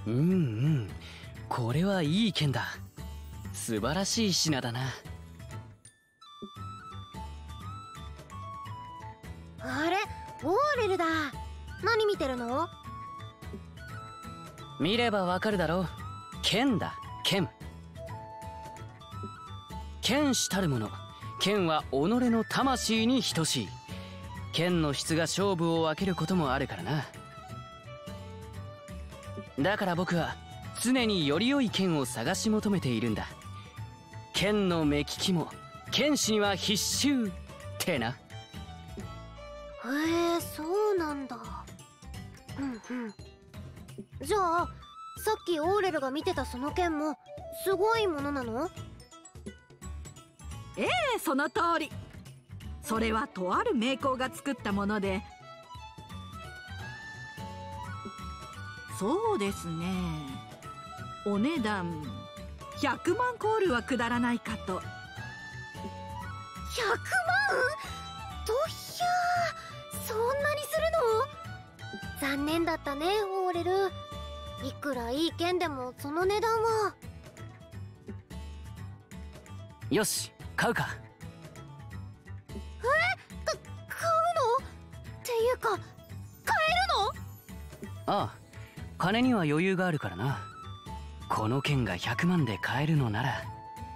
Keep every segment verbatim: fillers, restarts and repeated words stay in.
うんうん、これはいい剣だ。素晴らしい品だな。 あれ、オーレルだ。何見てるの？ 見ればわかるだろう。剣だ、剣。剣士たるもの、剣は己の魂に等しい。剣の質が勝負を分けることもあるからな。だから僕は常により良い剣を探し求めているんだ。剣の目利きも剣士には必修ってな。 へえ、そうなんだ。うんうん。じゃあさっきオーレルが見てたその剣もすごいものなの？ ええ、その通り。それはとある名工が作ったもので、そうですね、お値段ひゃくまんコールは下らないかと。 ひゃくまん？とひゃー、そんなにするの？残念だったね、オーレル。いくらいい剣でもその値段は。 よし、買うか。 え？か、買うの？っていうか、買えるの？ ああ、金には余裕があるからな。この剣がひゃくまんで買えるのなら。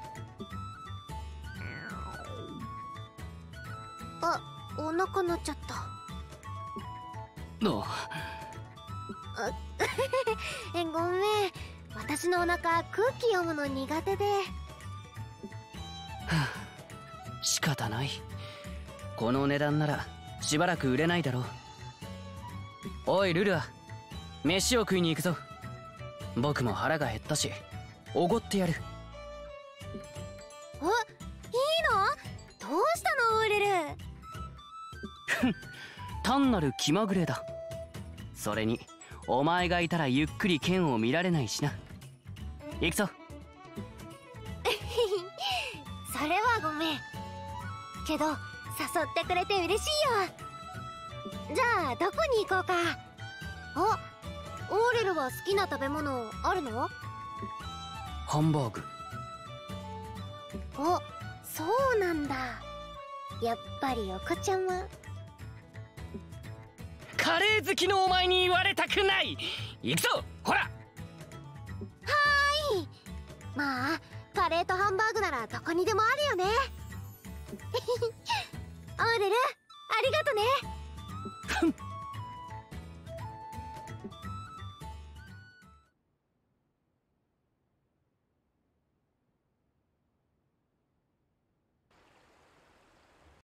あ、お腹鳴っちゃった。 おあえ、ごめん。私のお腹空気読むの苦手で。 仕方ない。この値段ならしばらく売れないだろう。おいルルア、飯を食いに行くぞ。僕も腹が減ったしおごってやる。 お、いいの？どうしたのオーレル？ 単なる気まぐれだ。それにお前がいたらゆっくり剣を見られないしな。行くぞ。 それはごめんけど、誘ってくれて嬉しいよ。じゃあどこに行こうか。あ、オーレルは好きな食べ物あるの？ ハンバーグ。 お、そうなんだ。やっぱりお子ちゃま。 カレー好きのお前に言われたくない。行くぞ、ほら。はーい。まあカレーとハンバーグならどこにでもあるよね。オーレル、ありがとね。